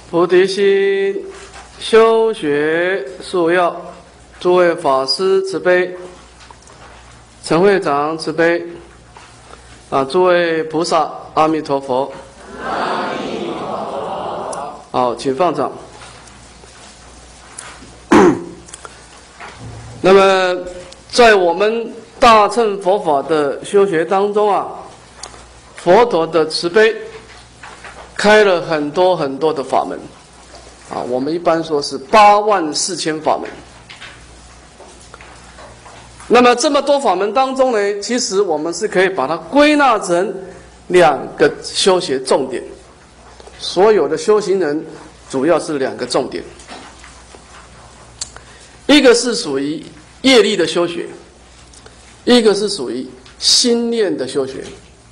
菩提心，修学束要，诸位法师慈悲，陈会长慈悲，诸位菩萨，阿弥陀佛。 阿弥陀佛。 好，请放掌。那么，在我们大乘佛法的修学当中佛陀的慈悲开了很多很多的法门我们一般说是84000法门。那么这么多法门当中呢，其实我们是可以把它归纳成2个修学重点。所有的修行人主要是2个重点，一个是属于业力的修学，一个是属于心念的修学。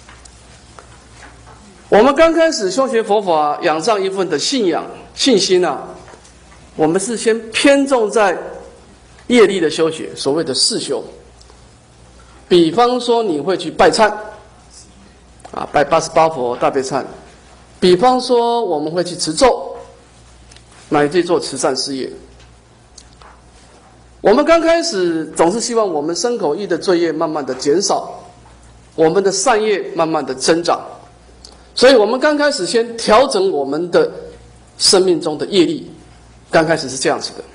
我们刚开始修学佛法，养上一份的信仰、信心我们是先偏重在业力的修学，所谓的四修。比方说，你会去拜忏拜88佛大悲忏；比方说，我们会去持咒，乃至做慈善事业。我们刚开始总是希望我们身口意的罪业慢慢的减少，我们的善业慢慢的增长。所以我们刚开始先调整我们的生命中的业力，刚开始是这样子的。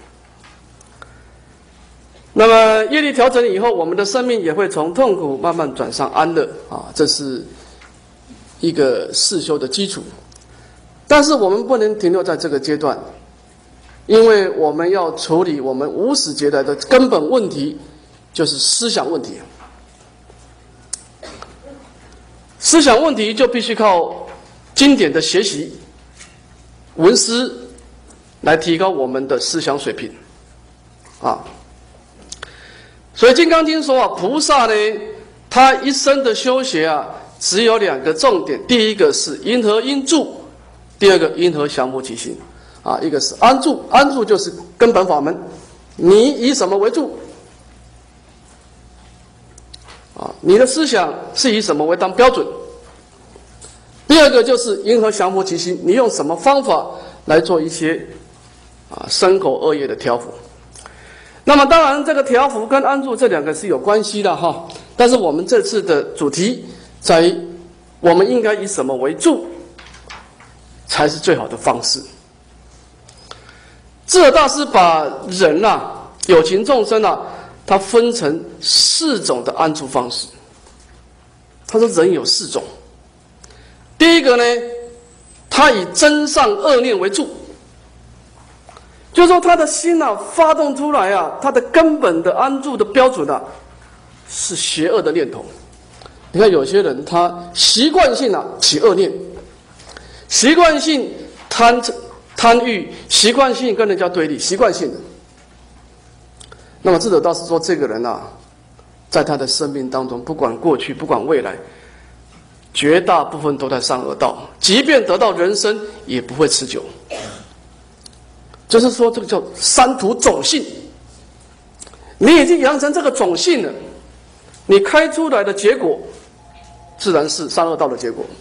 那么业力调整以后，我们的生命也会从痛苦慢慢转向安乐这是一个四修的基础。但是我们不能停留在这个阶段，因为我们要处理我们无始劫来的根本问题，就是思想问题。思想问题就必须靠经典的学习、闻思来提高我们的思想水平所以《金刚经》说菩萨呢，他一生的修学只有2个重点，第一个是因何因住，第二个因何降伏其心一个是安住，安住就是根本法门，你以什么为住你的思想是以什么为当标准？第二个就是因何降伏其心，你用什么方法来做一些身口恶业的调伏？那么当然，这个调伏跟安住这2个是有关系的但是我们这次的主题在于，我们应该以什么为住，才是最好的方式。智者大师把人有情众生他分成4种的安住方式。他说人有4种。第一个呢，他以真善恶念为住，就是说他的心发动出来他的根本的安住的标准是邪恶的念头。你看有些人他习惯性起恶念，习惯性贪欲，习惯性跟人家对立，习惯性的。那么智者大师说，这个人在他的生命当中，不管过去，不管未来，绝大部分都在善恶道，即便得到人生，也不会持久。就是说，这个叫三途种性。你已经养成这个种性了，你开出来的结果，自然是善恶道的结果。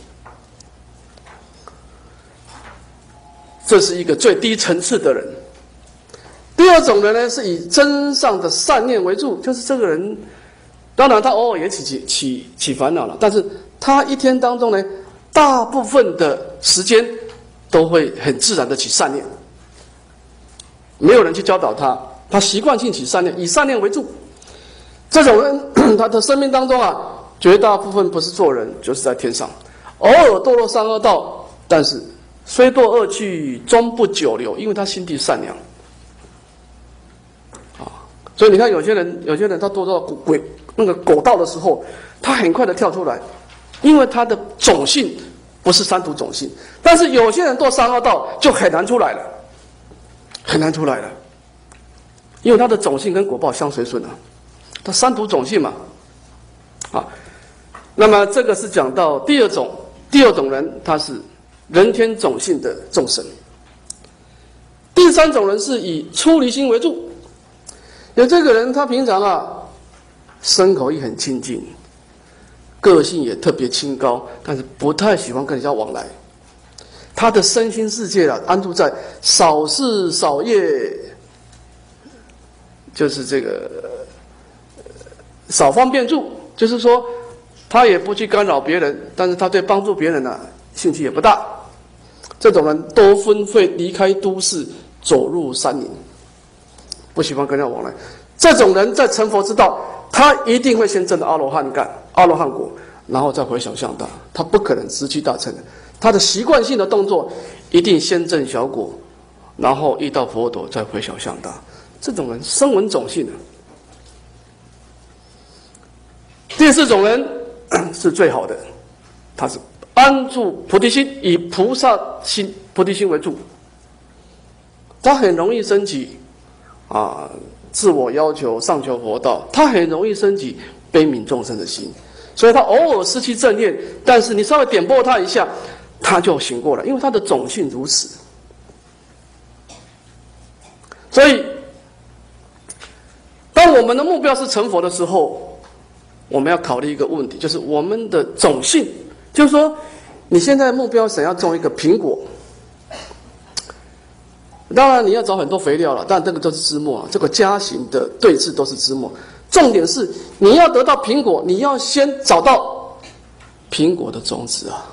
这是一个最低层次的人。第二种人呢，是以真善的善念为住，就是这个人，当然他偶尔也起烦恼了，但是他一天当中呢，大部分的时间都会很自然的起善念，没有人去教导他，他习惯性起善念，以善念为住。这种人，他的生命当中绝大部分不是做人，就是在天上，偶尔堕落善恶道，但是虽堕恶趣，终不久留，因为他心地善良所以你看有些人他堕到狗道的时候，他很快的跳出来，因为他的种性不是三途种性。但是有些人堕善恶道就很难出来了，很难出来了，因为他的种性跟果报相随顺他三途种性嘛那么这个是讲到第二种人，他是人天种性的众生。第3种人是以出离心为住。有这个人，他平常身口意很清净，个性也特别清高，但是不太喜欢跟人家往来。 他的身心世界啊，安住在少事少业，就是这个少方便住，就是说他也不去干扰别人，但是他对帮助别人呢、兴趣也不大。这种人都纷纷离开都市，走入山林，不喜欢跟人家往来。这种人在成佛之道，他一定会先证阿罗汉果，然后再回向向大，他不可能直趋大乘的。他的习惯性的动作一定先证小果，然后遇到佛陀再回向向大。这种人声闻种性的。第四种人是最好的，他是安住菩提心，以菩萨心、菩提心为主。他很容易升起自我要求、上求佛道，他很容易升起悲悯众生的心，所以他偶尔失去正念，但是你稍微点拨他一下，他就醒过来，因为他的种性如此。所以，当我们的目标是成佛的时候，我们要考虑一个问题，就是我们的种性，就是说，你现在目标想要种一个苹果，当然你要找很多肥料了，但这个都是枝末，这个家型的对峙都是枝末。重点是你要得到苹果，你要先找到苹果的种子啊。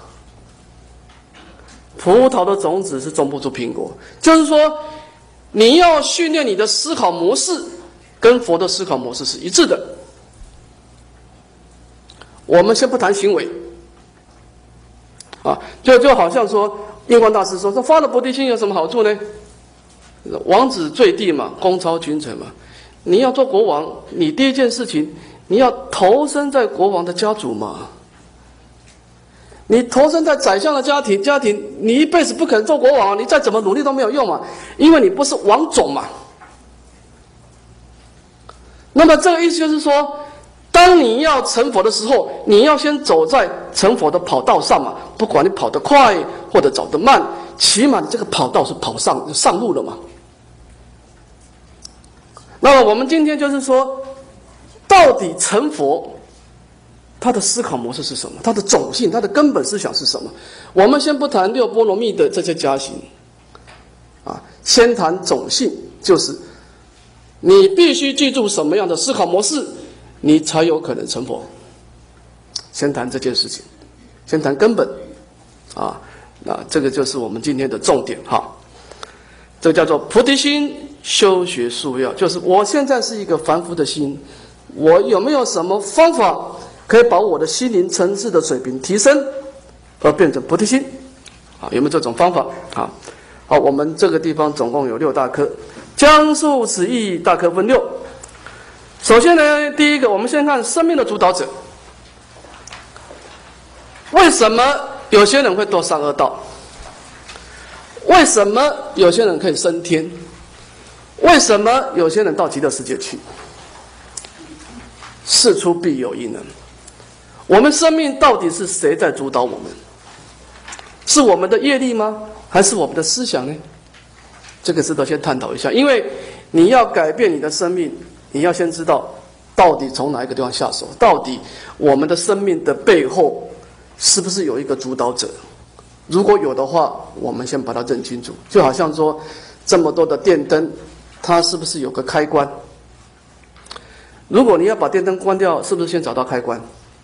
葡萄的种子是种不出苹果，就是说，你要训练你的思考模式，跟佛的思考模式是一致的。我们先不谈行为，就好像说，印光大师说发了菩提心有什么好处呢？王子坠地嘛，功超群臣嘛。你要做国王，你第一件事情，你要投身在国王的家族嘛。你投身在宰相的家庭，你一辈子不可能做国王，你再怎么努力都没有用嘛，因为你不是王种嘛。那么这个意思就是说，当你要成佛的时候，你要先走在成佛的跑道上嘛，不管你跑得快或者走得慢，起码你这个跑道是跑上路了嘛。那么我们今天就是说，到底成佛，他的思考模式是什么？他的种性，他的根本思想是什么？我们先不谈六波罗蜜的这些加行，先谈种性，就是你必须记住什么样的思考模式，你才有可能成佛。先谈这件事情，先谈根本，那这个就是我们今天的重点哈。这个叫做菩提心修学速要，就是我现在是一个凡夫的心，我有没有什么方法可以把我的心灵层次的水平提升，而变成菩提心？有没有这种方法？好，我们这个地方总共有6大科，将述此义，大科分6。首先呢，第一个，我们先看生命的主导者。为什么有些人会堕三恶道？为什么有些人可以升天？为什么有些人到极乐世界去？事出必有因呢。我们生命到底是谁在主导我们？是我们的业力吗？还是我们的思想呢？这个值得先探讨一下。因为你要改变你的生命，你要先知道到底从哪一个地方下手，到底我们的生命的背后是不是有一个主导者？如果有的话，我们先把它认清楚。就好像说，这么多的电灯，它是不是有个开关？如果你要把电灯关掉，是不是先找到开关？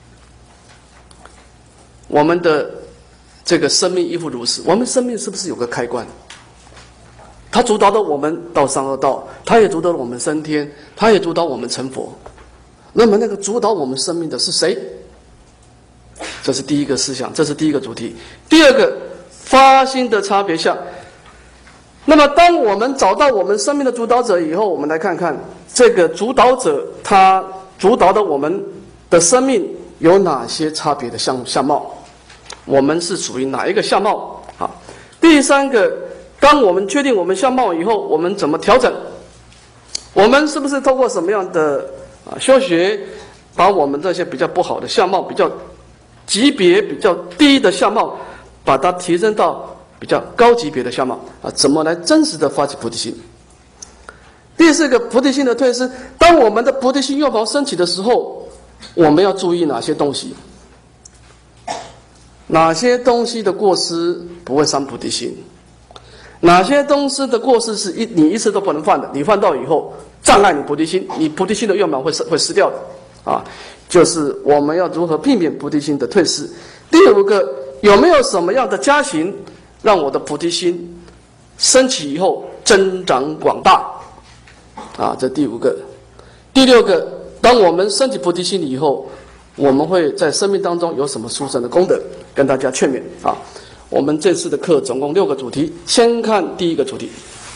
我们的这个生命亦复如此，我们生命是不是有个开关？它主导了我们到三恶道，它也主导了我们升天，它也主导我们成佛。那么那个主导我们生命的是谁？这是第一个思想，这是第一个主题。第二个，发心的差别相。那么当我们找到我们生命的主导者以后，我们来看看这个主导者他主导的我们的生命有哪些差别的相貌，我们是属于哪一个相貌？第三个，当我们确定我们相貌以后，我们怎么调整？我们是不是透过什么样的修学，把我们这些比较不好的相貌，比较级别比较低的相貌，把它提升到比较高级别的相貌怎么来真实的发起菩提心？第四个，菩提心的退失。当我们的菩提心幼苗升起的时候，我们要注意哪些东西？ 哪些东西的过失不会伤菩提心？哪些东西的过失是你一次都不能犯的？你犯到以后障碍你菩提心，你菩提心的愿望会失掉的啊！就是我们要如何避免菩提心的退失。第五个，有没有什么样的加行，让我的菩提心升起以后增长广大？啊，这第五个。第六个，当我们升起菩提心以后，我们会在生命当中有什么殊胜的功德？跟大家劝勉啊！我们这次的课总共6个主题，先看第一个主题：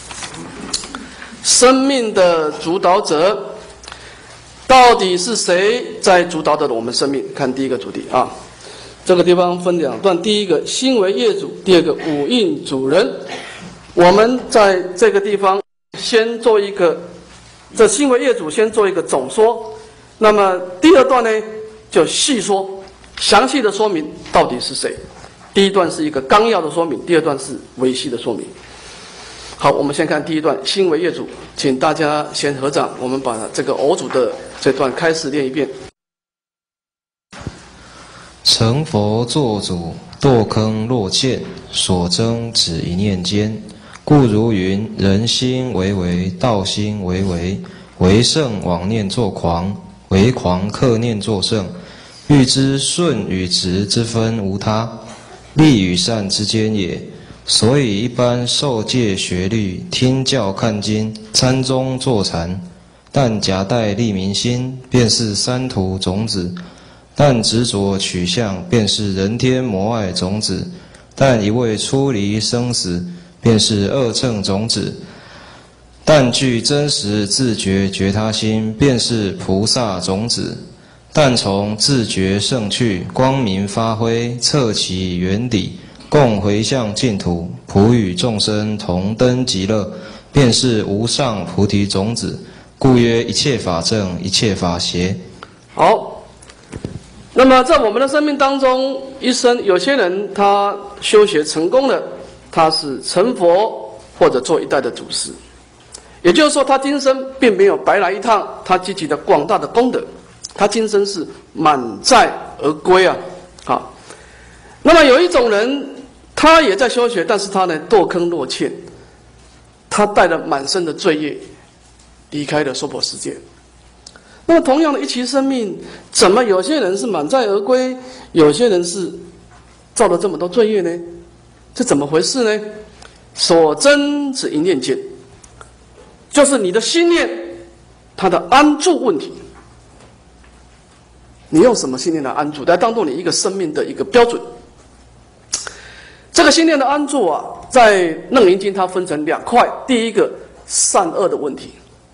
生命的主导者，到底是谁在主导着我们生命？看第一个主题啊，这个地方分2段，第一个心为业主，第二个五蕴主人。我们在这个地方先做一个，这心为业主先做一个总说，那么第2段呢就细说，详细的说明到底是谁。第一段是一个纲要的说明，第2段是维系的说明。好，我们先看第一段心为业主，请大家先合掌，我们把这个偶主的这段开始念一遍。 成佛作主，堕坑落陷，所争只一念间。故如云：人心为为，道心为为，为圣妄念作狂，为狂克念作圣。欲知顺与直之分无他，利与善之间也。所以一般受戒学律，听教看经，参中坐禅，但夹带利民心，便是三途种子；但执着取向，便是人天魔爱种子；但一味出离生死，便是恶乘种子；但具真实自觉觉他心，便是菩萨种子；但从自觉胜趣，光明发挥，测其原理，共回向净土，普与众生同登极乐，便是无上菩提种子。故曰：一切法正，一切法邪。 好，那么在我们的生命当中，一生有些人他修学成功了，他是成佛或者做一代的祖师，也就是说，他今生并没有白来一趟，他积集了广大的功德，他今生是满载而归啊！好，那么有一种人，他也在修学，但是他呢堕坑落陷，他带了满身的罪业，离开了娑婆世界。那么同样的一期生命，怎么有些人是满载而归，有些人是造了这么多罪业呢？这怎么回事呢？所争只一念间，就是你的心念，它的安住问题。你用什么心念来安住，来当做你一个生命的一个标准。这个心念的安住啊，在《楞严经》它分成2块，第一个善恶的问题。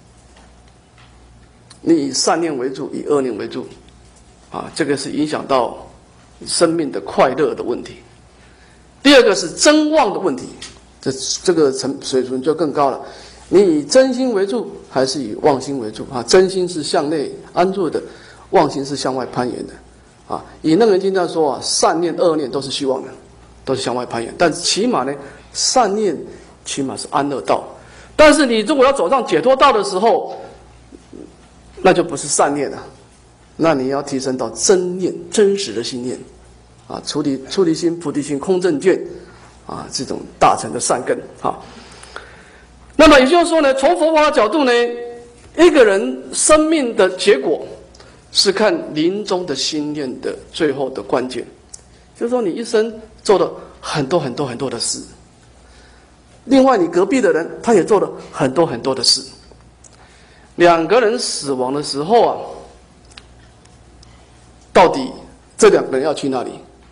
你以善念为主，以恶念为主，啊，这个是影响到生命的快乐的问题。第2个是真妄的问题，这个水准就更高了。你以真心为主，还是以妄心为主？啊，真心是向内安住的，妄心是向外攀岩的。啊，以楞严经上说啊，善念、恶念都是虚妄的，都是向外攀岩。但起码呢，善念起码是安乐道。但是你如果要走上解脱道的时候，那就不是善念了，那你要提升到真念、真实的心念，啊，出离心、菩提心、空正见，啊，这种大乘的善根，啊。那么也就是说呢，从佛法的角度呢，一个人生命的结果是看临终的心念的最后的关键，就是说你一生做了很多很多很多的事，另外你隔壁的人他也做了很多很多的事。2个人死亡的时候啊，到底这2个人要去哪里？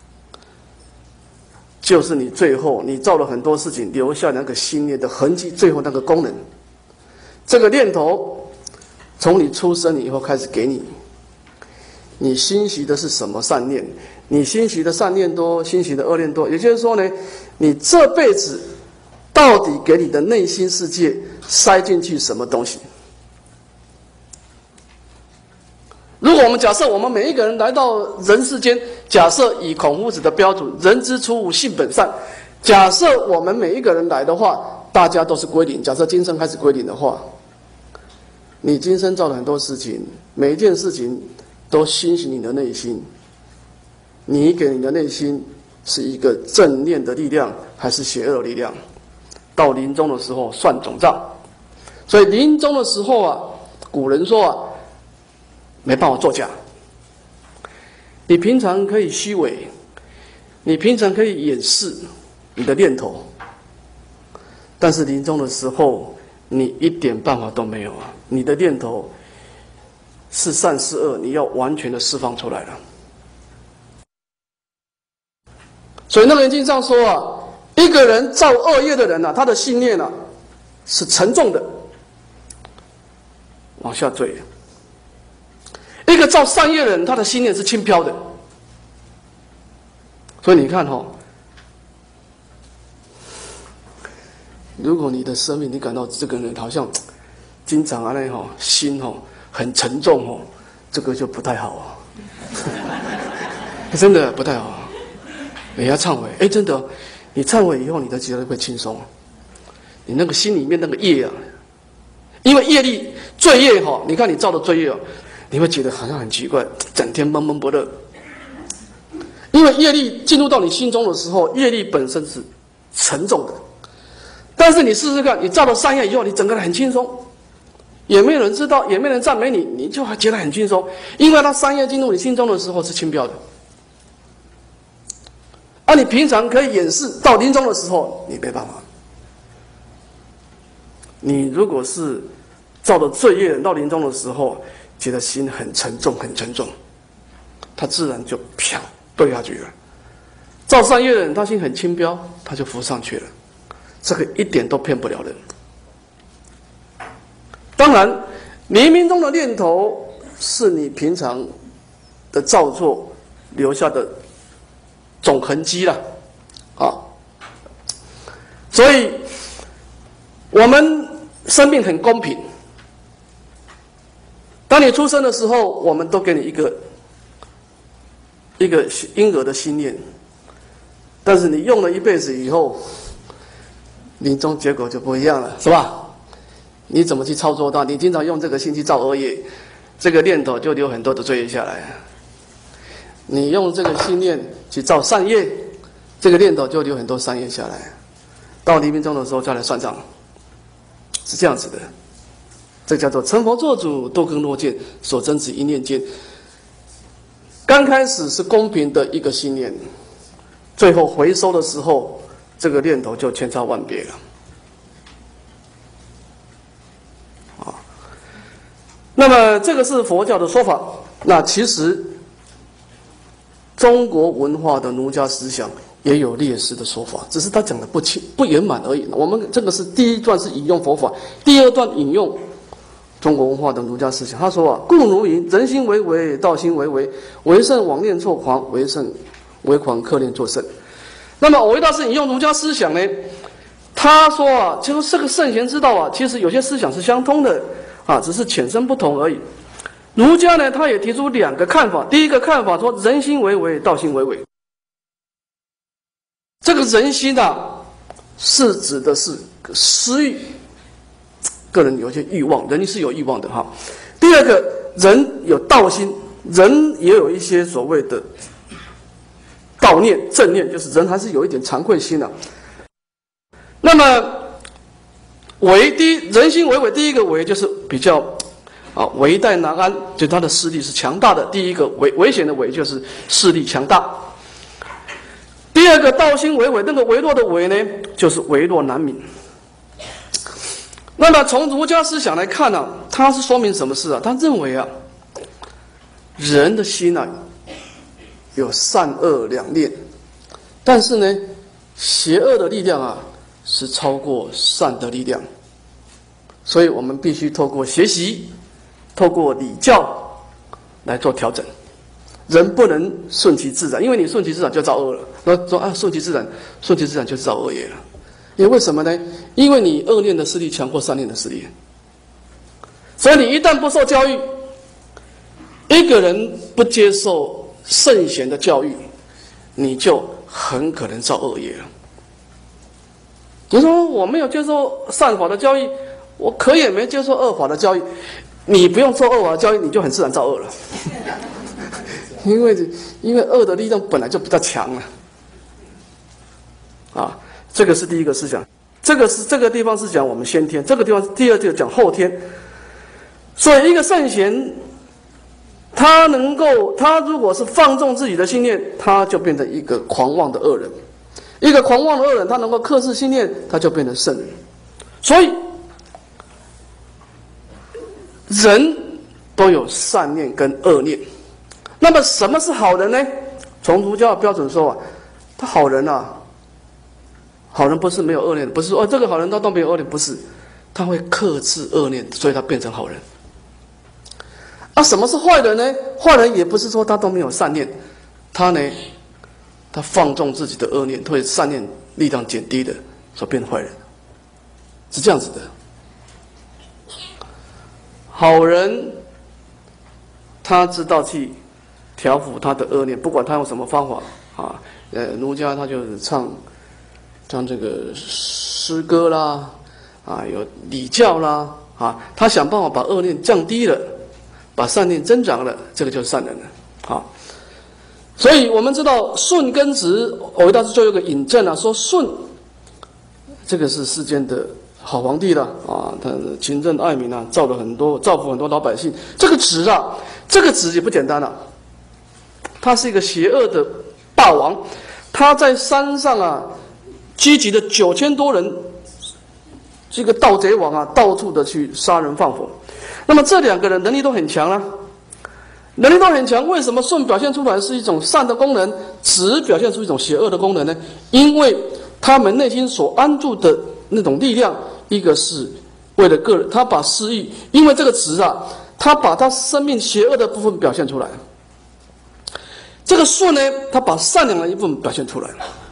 就是你最后你造了很多事情，留下那个心念的痕迹，最后那个功能，这个念头从你出生以后开始给你，你欣习的是什么善念？你欣习的善念多，欣习的恶念多，也就是说呢，你这辈子到底给你的内心世界塞进去什么东西？如果我们假设我们每一个人来到人世间，假设以孔夫子的标准，人之初，性本善。假设我们每一个人来的话，大家都是归零。假设今生开始归零的话，你今生造了很多事情，每一件事情都欣喜你的内心，你给你的内心是一个正念的力量，还是邪恶的力量？到临终的时候算总账。所以临终的时候啊，古人说啊，没办法作假。你平常可以虚伪，你平常可以掩饰你的念头，但是临终的时候，你一点办法都没有啊！你的念头是善是恶，你要完全的释放出来了。所以那个经上说啊，一个人造恶业的人啊，他的信念啊是沉重的，往下坠；一个造善业的人，他的信念是轻飘的。所以你看哦，如果你的生命你感到这个人好像经常啊那吼心吼很沉重哦，这个就不太好啊，真的不太好。你要忏悔，真的，你忏悔以后，你的觉得会轻松。你那个心里面那个业啊，因为业力罪业哈，你看你造的罪业哦，你会觉得好像很奇怪，整天闷闷不乐。因为业力进入到你心中的时候，业力本身是沉重的。但是你试试看，你造了善业以后，你整个人很轻松，也没有人知道，也没有人赞美你，你就还觉得很轻松，因为他善业进入你心中的时候是轻飘的。而你平常可以掩饰，到临终的时候你没办法。你如果是造的罪业，到临终的时候觉得心很沉重，很沉重，他自然就啪坠下去了。造善业的人，他心很轻飘，他就浮上去了。这个一点都骗不了人。当然，冥冥中的念头是你平常的造作留下的总痕迹了，啊，所以我们生命很公平。当你出生的时候，我们都给你一个婴儿的心念，但是你用了一辈子以后，临终结果就不一样了，是吧？你怎么去操作到？你经常用这个心去造恶业，这个念头就留很多的罪业下来。你用这个信念去造善业，这个念头就留很多善业下来。到黎明中的时候再来算账，是这样子的。这叫做成佛作主，多更若见，所增值一念间。刚开始是公平的一个信念，最后回收的时候，这个念头就千差万别了。那么这个是佛教的说法。那其实中国文化的儒家思想也有类似的说法，只是他讲的不圆满而已。我们这个是第一段是引用佛法，第二段引用中国文化的儒家思想。他说啊，故如云：人心为为，道心为为，为圣妄念错狂，为圣为狂克念作圣。那么我为大师引用儒家思想呢，他说啊，其实这个圣贤之道啊，其实有些思想是相通的啊，只是浅深不同而已。儒家呢，他也提出两个看法。第一个看法说，人心为为，道心为为。这个人心啊，是指的是私欲，个人有一些欲望，人是有欲望的哈。第二个，人有道心，人也有一些所谓的道念、正念，就是人还是有一点惭愧心的。那么人心为为，第一个为就是比较为待难安，就他的势力是强大的。第一个危险的为就是势力强大。第二个道心为为，那个为弱的为呢，就是为弱难泯。那么从儒家思想来看呢，它是说明什么事啊？他认为啊，人的心啊有善恶两念，但是呢，邪恶的力量啊是超过善的力量，所以我们必须透过学习，透过礼教来做调整。人不能顺其自然，因为你顺其自然就造恶了。说啊，顺其自然就造恶业了。因为什么呢？因为你恶念的势力强过善念的势力，所以你一旦不受教育，一个人不接受圣贤的教育，你就很可能造恶业了。你说我没有接受善法的教育，我可也没接受恶法的教育，你不用受恶法的教育，你就很自然造恶了。因为恶的力量本来就比较强了， 啊，这个是第一个思想。这个地方是讲我们先天，这个地方第二就讲后天。所以一个圣贤，他如果是放纵自己的心念，他就变成一个狂妄的恶人。一个狂妄的恶人，他能够克制心念，他就变成圣人。所以人都有善念跟恶念。那么什么是好人呢？从儒家的标准说啊，他好人啊，好人不是没有恶念，不是说这个好人他都没有恶念，不是，他会克制恶念，所以他变成好人。啊，什么是坏人呢？坏人也不是说他都没有善念，他放纵自己的恶念，会善念力量减低的，所以变坏人，是这样子的。好人，他知道去调伏他的恶念，不管他用什么方法啊。儒家他就是唱这个诗歌啦，啊，有礼教啦，啊，他想办法把恶念降低了，把善念增长了，这个就是善人了，啊。所以我们知道舜跟子，偶一大师就有个引证啊，说舜这个是世间的好皇帝了啊，他勤政爱民啊，造福很多老百姓。这个子也不简单了，他是一个邪恶的霸王，他在山上啊，聚集了9000多人，这个盗贼王啊，到处的去杀人放火。那么这两个人能力都很强啊。能力都很强，为什么舜表现出来是一种善的功能，子表现出一种邪恶的功能呢？因为他们内心所安住的那种力量，一个是为了个人，他把私欲，因为这个子啊，他把他生命邪恶的部分表现出来；这个舜呢，他把善良的一部分表现出来。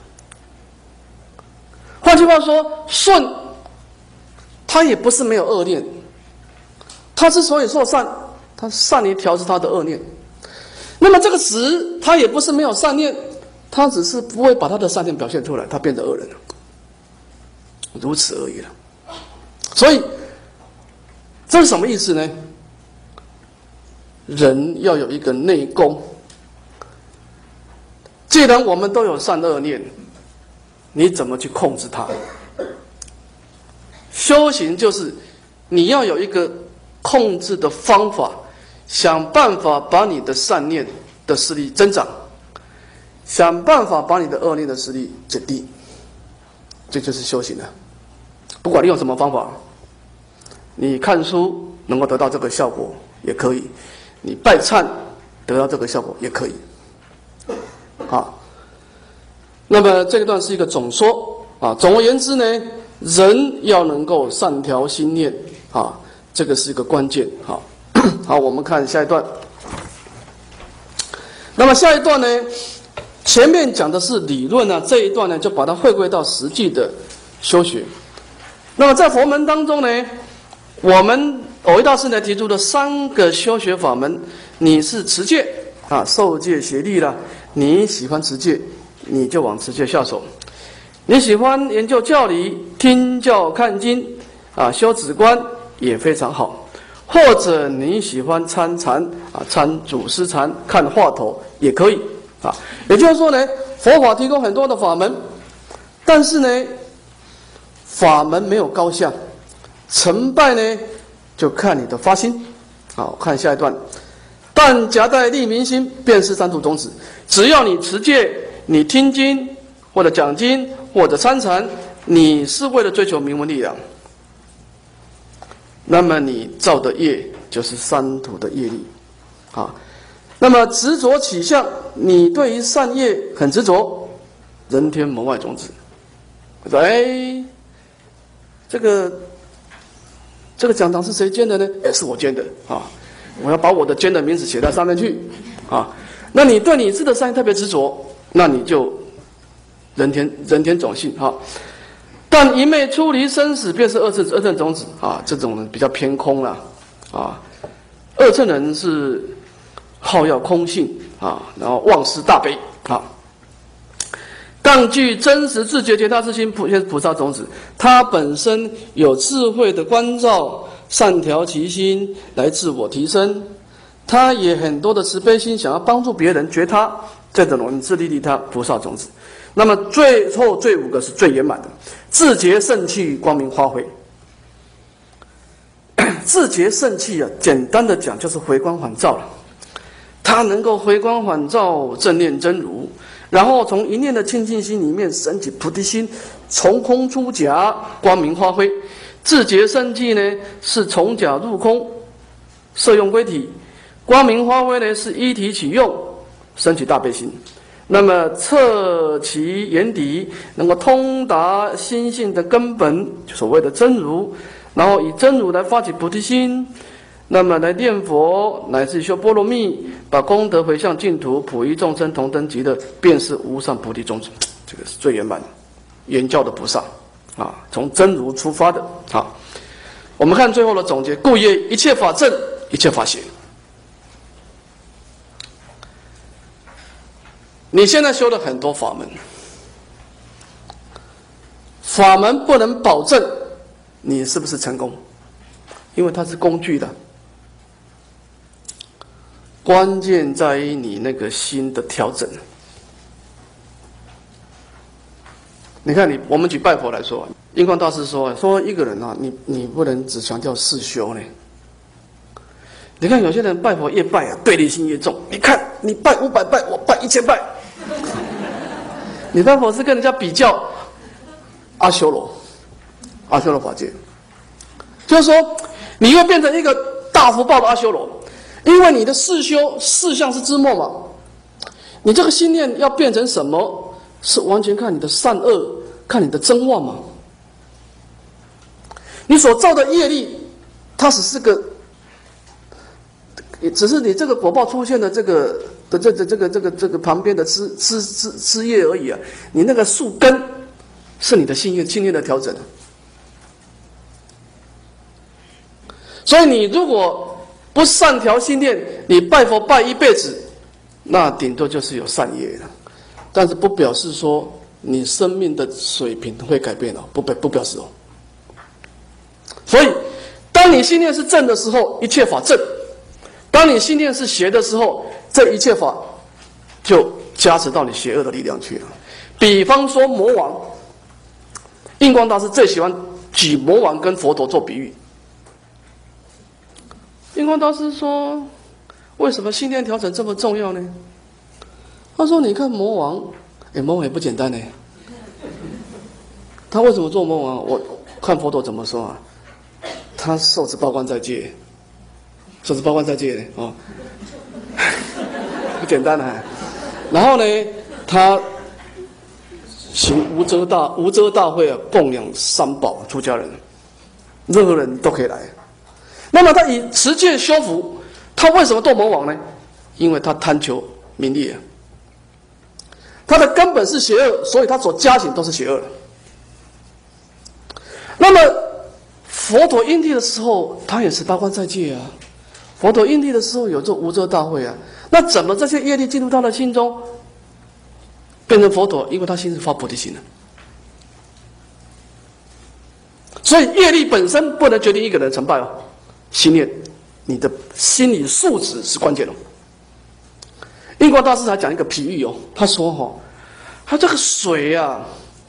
换句话说，舜他也不是没有恶念，他之所以说善，他善于调制他的恶念。那么这个子他也不是没有善念，他只是不会把他的善念表现出来，他变成恶人了，如此而已了。所以这是什么意思呢？人要有一个内功。既然我们都有善恶念，你怎么去控制它？修行就是你要有一个控制的方法，想办法把你的善念的势力增长，想办法把你的恶念的势力减低，这就是修行了。不管你用什么方法，你看书能够得到这个效果也可以，你拜忏得到这个效果也可以。好，那么这一段是一个总说啊。总而言之呢，人要能够善调心念啊，这个是一个关键。好，好，我们看下一段。那么下一段呢，前面讲的是理论啊，这一段呢就把它回归到实际的修学。那么在佛门当中呢，我们偶一大师呢提出的3个修学法门，你是持戒啊，受戒协力啦。你喜欢持戒，你就往持戒下手；你喜欢研究教理、听教看经啊，修止观也非常好。或者你喜欢参禅啊，参祖师禅、看话头也可以啊。也就是说呢，佛法提供很多的法门，但是呢，法门没有高下，成败呢就看你的发心。好，看下一段。但夹带利民心，便是三途种子。只要你持戒，你听经或者讲经或者参禅，你是为了追求名闻利养，那么你造的业就是三途的业力。啊，那么执着起相，你对于善业很执着，人天门外种子。说哎，这个讲堂是谁建的呢？也是我建的啊。我要把我的监的名字写在上面去，啊，那你对你自己的善业特别执着，那你就人天种性哈。但一昧出离生死，便是二乘种子啊，这种比较偏空了啊。二乘人是好要空性啊，然后忘失大悲啊。但具真实自觉觉他之心，菩萨种子，它本身有智慧的关照。善调其心来自我提升，他也很多的慈悲心，想要帮助别人觉他，这种人自利利他，菩萨种子。 那么最后这5个是最圆满的，自觉圣气，光明发挥。自觉圣气啊，简单的讲就是回光返照了。它能够回光返照，正念真如，然后从一念的清净心里面升起菩提心，从空出假，光明发挥。自觉圣气呢，是从假入空，摄用归体；光明发挥呢，是依体起用，升起大悲心。那么测其眼底，能够通达心性的根本，所谓的真如，然后以真如来发起菩提心，那么来念佛，乃至修波罗蜜，把功德回向净土，普于众生同等极乐，便是无上菩提宗旨。这个是最圆满的圆教的菩萨啊，从真如出发的。好，我们看最后的总结：故曰一切法正，一切法邪。你现在修了很多法门，法门不能保证你是不是成功，因为它是工具的，关键在于你那个心的调整。你看我们举拜佛来说，印光大师说一个人啊，你不能只强调四修呢。你看有些人拜佛越拜啊，对立心越重。你看你拜500拜，我拜1000拜。你拜佛是跟人家比较阿修罗法界，就是说你会变成一个大福报的阿修罗，因为你的四修四相是知末嘛，你这个心念要变成什么，是完全看你的善恶，看你的真妄嘛。你所造的业力，它只是你这个果报出现的这个旁边的枝叶而已啊，你那个树根是你的心念的调整。所以你如果不善调心念，你拜佛拜一辈子，那顶多就是有善业了，但是不表示说你生命的水平会改变哦，不表示哦。所以，当你心念是正的时候，一切法正；当你心念是邪的时候，这一切法就加持到你邪恶的力量去了。比方说魔王，印光大师最喜欢举魔王跟佛陀做比喻。印光大师说，为什么心念调整这么重要呢？他说，你看魔王，魔王也不简单呢。他为什么做魔王？我看佛陀怎么说啊？他受持报关在戒，受持报关在戒呢，哦，不简单啊。然后呢，他行无遮大会啊，供养三宝出家人，任何人都可以来。那么他以持戒修福，他为什么斗魔王呢？因为他贪求名利啊，他的根本是邪恶，所以他所加行都是邪恶的。那么佛陀因地的时候，他也是八关在戒啊。佛陀因地的时候有做无遮大会啊。那怎么这些业力进入他的心中，变成佛陀？因为他心是发菩提心的。所以业力本身不能决定一个人成败哦。心念，你的心理素质是关键哦。印光大师还讲一个比喻哦，他说他这个水啊，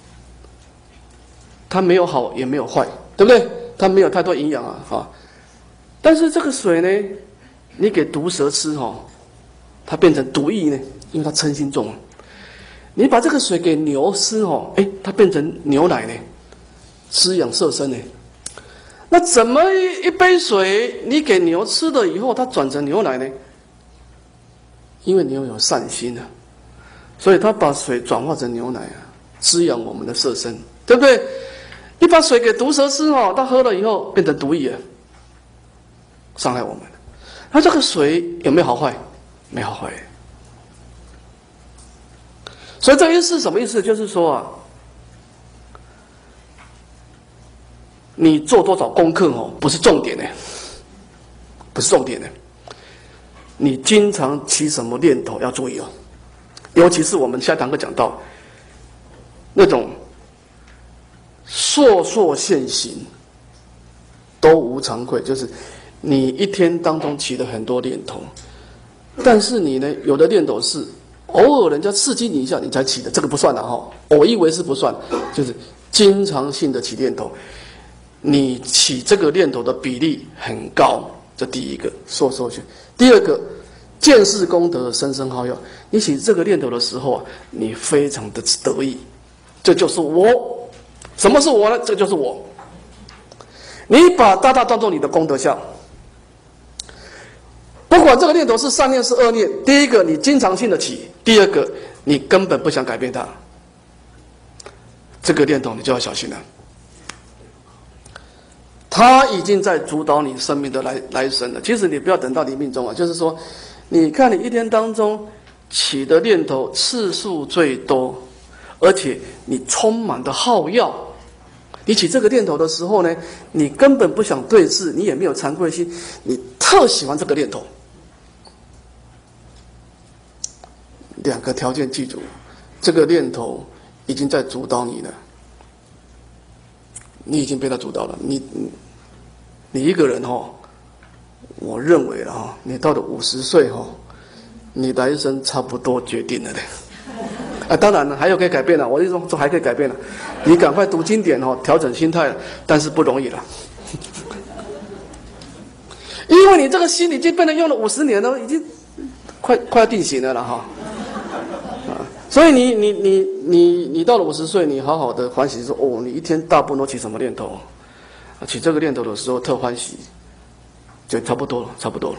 它没有好也没有坏，对不对？它没有太多营养啊，但是这个水呢，你给毒蛇吃它变成毒液呢，因为它嗔心重。你把这个水给牛吃它变成牛奶呢，滋养色身呢。那怎么一杯水你给牛吃了以后，它转成牛奶呢？因为牛有善心啊，所以它把水转化成牛奶啊，滋养我们的色身，对不对？你把水给毒蛇吃它喝了以后变成毒液，伤害我们。那这个水有没有好坏？没好坏。所以这意思是什么意思？就是说你做多少功课不是重点呢，不是重点呢。你经常起什么念头要注意哦，尤其是我们下堂课讲到那种烁烁现行，都无惭愧，就是你一天当中起了很多念头，但是你呢，有的念头是偶尔人家刺激你一下，你才起的，这个不算了哈。偶一为之不算，就是经常性的起念头，你起这个念头的比例很高，这第一个说去。第二个，见识功德深深好友，你起这个念头的时候啊，你非常的得意，这就是我。什么是我呢？这就是我。你把大大当作你的功德相。不管这个念头是善念是恶念，第一个你经常性的起，第二个你根本不想改变它，这个念头你就要小心了。它已经在主导你生命的来生了。其实你不要等到你命中啊，就是说，你看你一天当中起的念头次数最多，而且你充满的好药。你起这个念头的时候呢，你根本不想对峙，你也没有惭愧心，你特喜欢这个念头。两个条件记住，这个念头已经在主导你了，你已经被他主导了。你一个人我认为你到了50岁你来生差不多决定了的。当然了，还有可以改变了。我就说还可以改变了，你赶快读经典调整心态了，但是不容易了，因为你这个心已经被人用了50年了，已经快要定型了哈。所以你到了50岁，你好好的欢喜说你一天大部分都起什么念头？起这个念头的时候特欢喜，就差不多了，差不多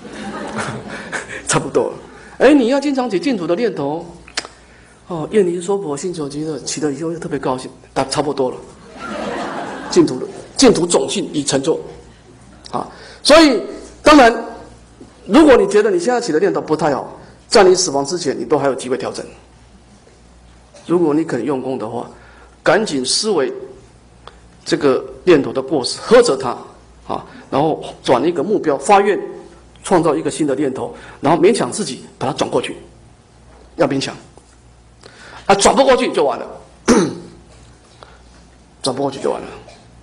了。你要经常起净土的念头，愿离娑婆，心求极乐，起了以后又特别高兴，差不多了。净土种性已成就，所以当然，如果你觉得你现在起的念头不太好，在你死亡之前，你都还有机会调整。如果你肯用功的话，赶紧思维这个念头的过失，呵责它然后转一个目标，发愿创造一个新的念头，然后勉强自己把它转过去，要勉强转不过去就完了，转不过去就完了。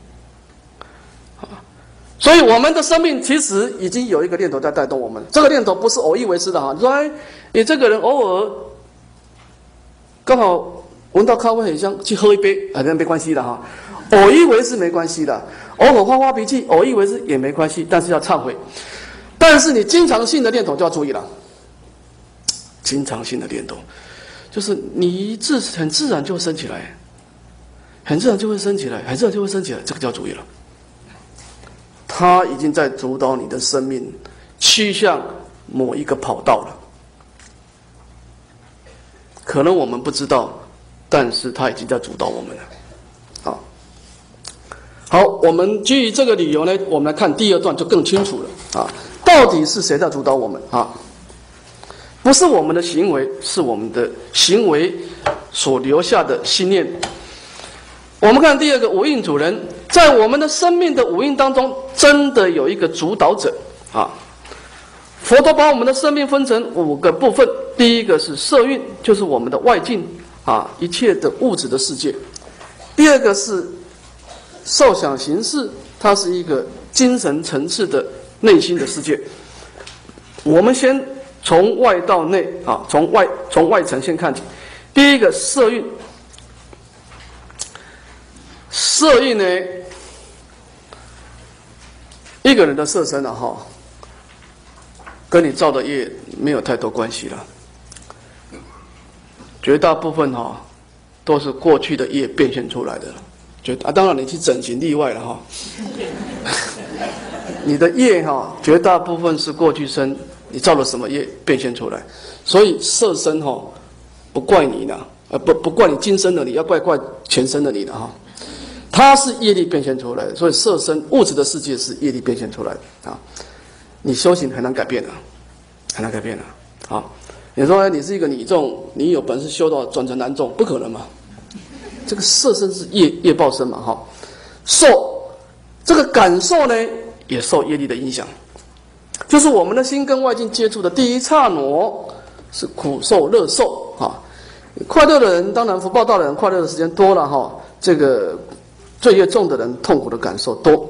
所以我们的生命其实已经有一个念头在带动我们，这个念头不是偶一为之的你说你这个人偶尔刚好闻到咖啡很香，去喝一杯那没关系的偶一为之没关系的，偶尔发脾气，偶一为之也没关系，但是要忏悔。但是你经常性的念头就要注意了，经常性的念头，就是你很自然就会升起来，很自然就会升起来，这个就要注意了。它已经在主导你的生命趋向某一个跑道了，可能我们不知道，但是它已经在主导我们了。好，我们基于这个理由呢，我们来看第二段就更清楚了到底是谁在主导我们不是我们的行为，是我们的行为所留下的心念。我们看第二个五蕴主人，在我们的生命的五蕴当中，真的有一个主导者佛陀把我们的生命分成5个部分，第一个是色蕴，就是我们的外境一切的物质的世界；第二个是受想行识，它是一个精神层次的内心的世界。我们先从外到内从外层先看起。第一个色蕴，色蕴呢，一个人的色身跟你造的业没有太多关系了，绝大部分都是过去的业变现出来的。当然你去整形例外了你的业绝大部分是过去生你造了什么业变现出来，所以色身不怪你呢，不怪你今生的你，要怪前生的你的它是业力变现出来的，所以色身物质的世界是业力变现出来的你修行很难改变的，很难改变的你说你是一个女众，你有本事修到转成男众，不可能嘛？这个色身是业报身嘛受这个感受呢，也受业力的影响，就是我们的心跟外境接触的第一刹那是苦受乐受快乐的人，当然福报大的人快乐的时间多了这个罪业重的人痛苦的感受多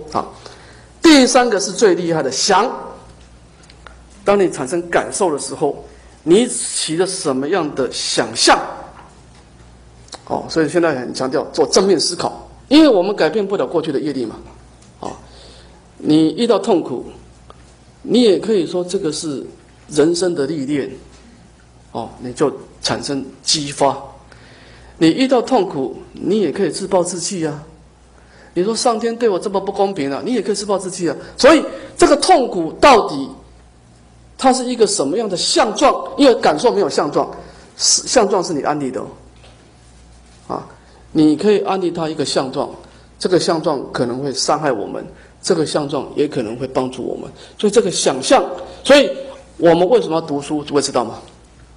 第3个是最厉害的想，当你产生感受的时候， 你起了什么样的想象？哦，所以现在很强调做正面思考，因为我们改变不了过去的业力嘛。哦，你遇到痛苦，你也可以说这个是人生的历练。哦，你就产生激发。你遇到痛苦，你也可以自暴自弃啊。你说上天对我这么不公平啊，你也可以自暴自弃啊。所以这个痛苦到底它是一个什么样的相状？因为感受没有相状，相状是你安利的啊。你可以安利它一个相状，这个相状可能会伤害我们，这个相状也可能会帮助我们。所以这个想象，所以我们为什么要读书？诸位知道吗？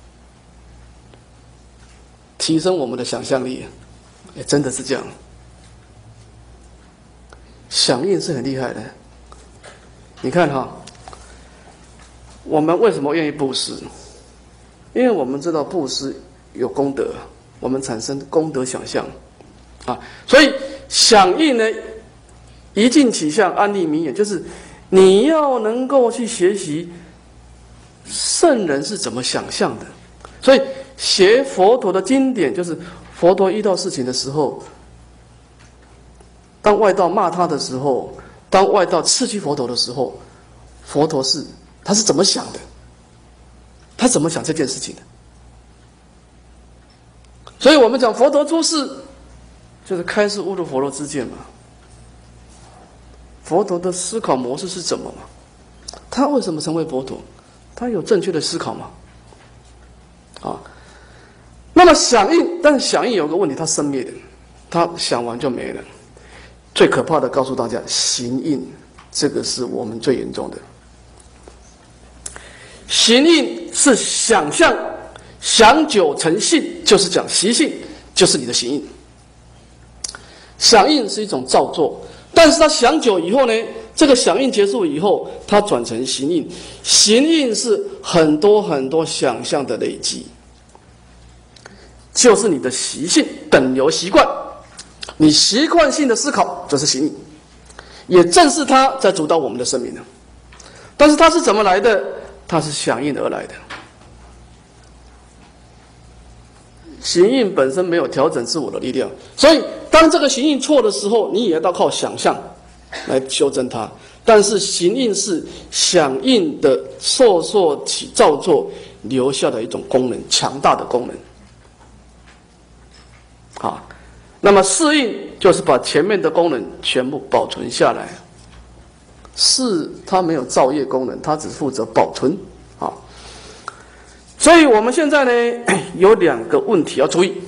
提升我们的想象力，真的是这样。响应是很厉害的。你看哈，我们为什么愿意布施？因为我们知道布施有功德，我们产生功德想象啊。所以响应呢，一境起相，安利名言，就是你要能够去学习圣人是怎么想象的。所以学佛陀的经典，就是佛陀遇到事情的时候，当外道骂他的时候，当外道刺激佛陀的时候，佛陀他是怎么想的？他怎么想这件事情的？所以我们讲佛陀出世，就是开示悟入佛陀之见嘛。佛陀的思考模式是怎么嘛？他为什么成为佛陀？他有正确的思考吗？啊，那么响应，但是响应有个问题，它生灭的，它想完就没了。最可怕的，告诉大家，行应，这个是我们最严重的。行应是想象，想久成性，就是讲习性，就是你的行应。响应是一种造作，但是它想久以后呢，这个响应结束以后，它转成行应。行应是很多很多想象的累积，就是你的习性等流习惯，你习惯性的思考就是行应，也正是它在主导我们的生命的。但是它是怎么来的？它是响应而来的。行应本身没有调整自我的力量，所以当这个行应错的时候，你也要靠想象来修正它。但是行应是响应的受起造作留下的一种功能，强大的功能。好，那么适应就是把前面的功能全部保存下来。它没有造业功能，它只负责保存。好，所以我们现在呢有2个问题要注意。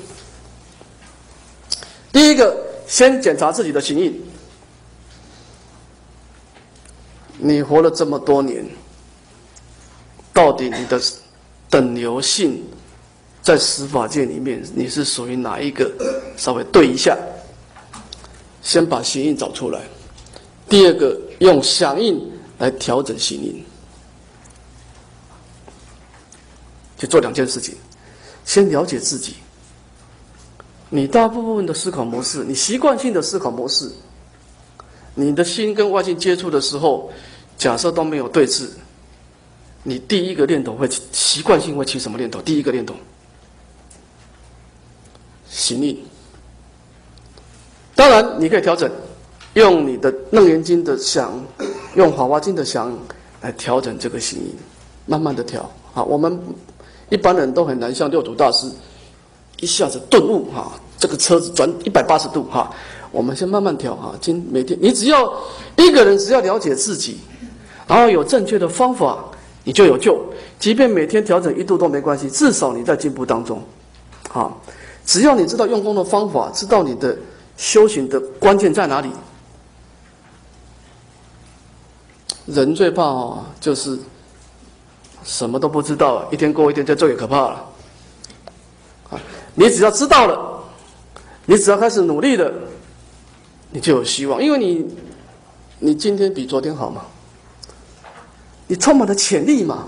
第一个，先检查自己的行应。你活了这么多年，到底你的等流性在十法界里面，你是属于哪一个？稍微对一下，先把行应找出来。第二个，用响应来调整行应，就做2件事情。先了解自己，你大部分的思考模式，你习惯性的思考模式，你的心跟外境接触的时候，假设都没有对峙，你第一个念头会习惯性会起什么念头？第一个念头，行应。当然你可以调整，用你的楞严经的想，用法华经的想来调整这个行应，慢慢的调。好，我们一般人都很难像六祖大师一下子顿悟哈，这个车子转180度哈。我们先慢慢调哈，每天你只要一个人只要了解自己，然后有正确的方法，你就有救。即便每天调整1度都没关系，至少你在进步当中。好，只要你知道用功的方法，知道你的修行的关键在哪里。人最怕就是什么都不知道，一天过一天，这最可怕了。你只要知道了，你只要开始努力了，你就有希望，因为你今天比昨天好嘛，你充满了潜力嘛。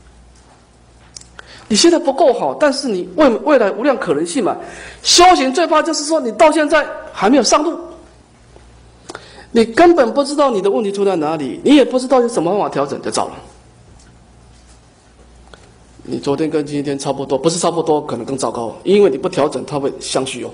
你现在不够好，但是你未来无量可能性嘛。修行最怕就是说你到现在还没有上路，你根本不知道你的问题出在哪里，你也不知道有什么方法调整就糟了。 你昨天跟今天差不多，不是差不多，可能更糟糕，因为你不调整，它会相续哦，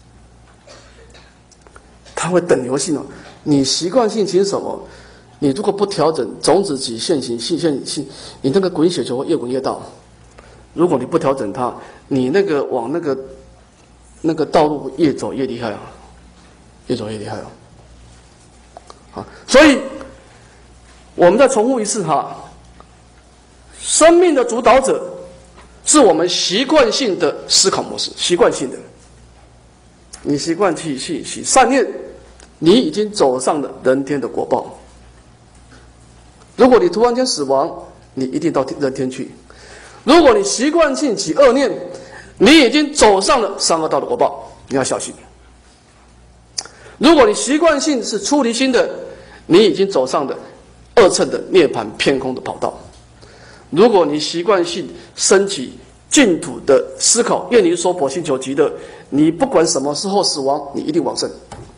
它会等流性哦。你习惯性其实什么？你如果不调整种子起现行性现性，你那个滚雪球会越滚越大。如果你不调整它，你那个往那个道路越走越厉害啊，越走越厉害啊。好，所以我们再重复一次哈，生命的主导者是我们习惯性的思考模式，习惯性的。你习惯去善念，你已经走上了人天的果报。如果你突然间死亡，你一定到人天去；如果你习惯性起恶念，你已经走上了三恶道的果报，你要小心。如果你习惯性是出离心的，你已经走上了二乘的涅槃偏空的跑道。如果你习惯性升起净土的思考，愿离娑婆心求极乐，你不管什么时候死亡，你一定往生。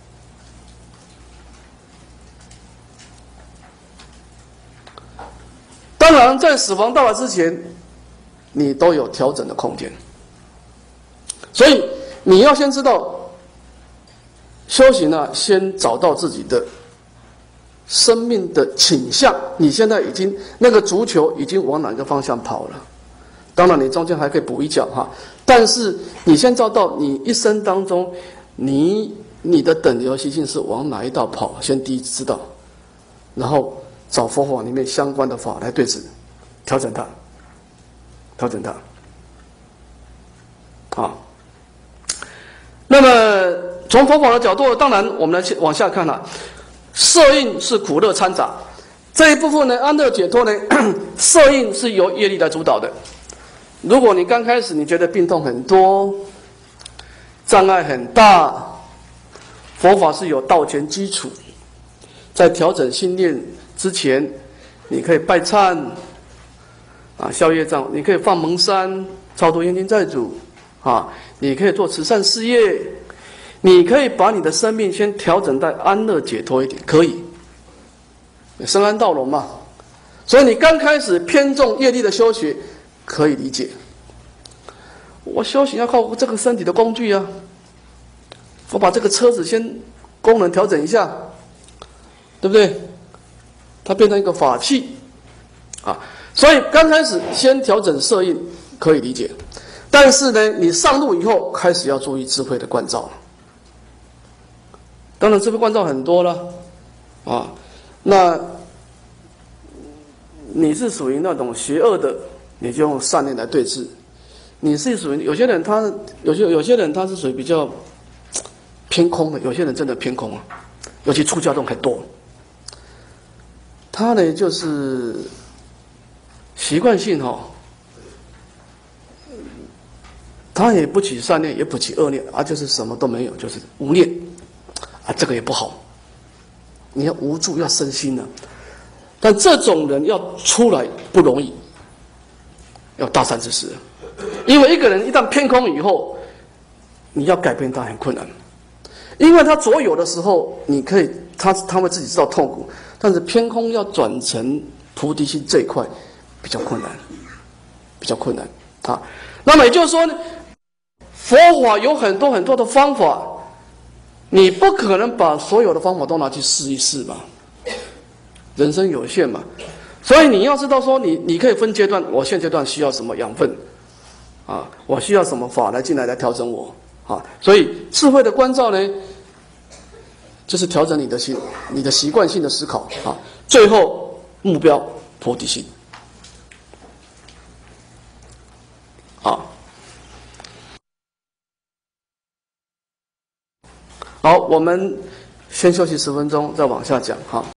当然，在死亡到来之前，你都有调整的空间。所以你要先知道，修行啊，先找到自己的生命的倾向。你现在已经那个足球已经往哪个方向跑了？当然，你中间还可以补一脚哈。但是你先找到你一生当中，你的等流习性是往哪一道跑，先第一知道，然后找佛法里面相关的法来对治，调整它，调整它。好，那么从佛法的角度，当然我们来往下看了，色印是苦乐掺杂这一部分呢，安乐解脱呢，色印是由业力来主导的。如果你刚开始你觉得病痛很多，障碍很大，佛法是有道前基础，在调整心念之前，你可以拜忏啊，消业障；你可以放蒙山，超度冤亲债主啊；你可以做慈善事业；你可以把你的生命先调整在安乐解脱一点，可以升安道龙嘛。所以你刚开始偏重业力的修学，可以理解。我修行要靠这个身体的工具啊，我把这个车子先功能调整一下，对不对？它变成一个法器啊，所以刚开始先调整色印可以理解，但是呢，你上路以后开始要注意智慧的关照了。当然，智慧关照很多了啊，那你是属于那种邪恶的，你就用善念来对治；你是属于有些人他是属于比较偏空的，有些人真的偏空啊，尤其出家众很多。他呢就是习惯性他也不起善念，也不起恶念啊，就是什么都没有，就是无念啊，这个也不好。你要无助，要身心呢。但这种人要出来不容易，要大善知识，因为一个人一旦偏空以后，你要改变他很困难，因为他左有的时候，你可以他会自己知道痛苦，但是偏空要转成菩提心这一块比较困难，比较困难啊。那么也就是说呢，佛法有很多很多的方法，你不可能把所有的方法都拿去试一试嘛。人生有限嘛，所以你要知道说你可以分阶段，我现阶段需要什么养分啊，我需要什么法来进来调整我啊，所以智慧的关照呢，就是调整你的心，你的习惯性的思考啊，最后目标菩提心啊。好，我们先休息10分钟，再往下讲哈。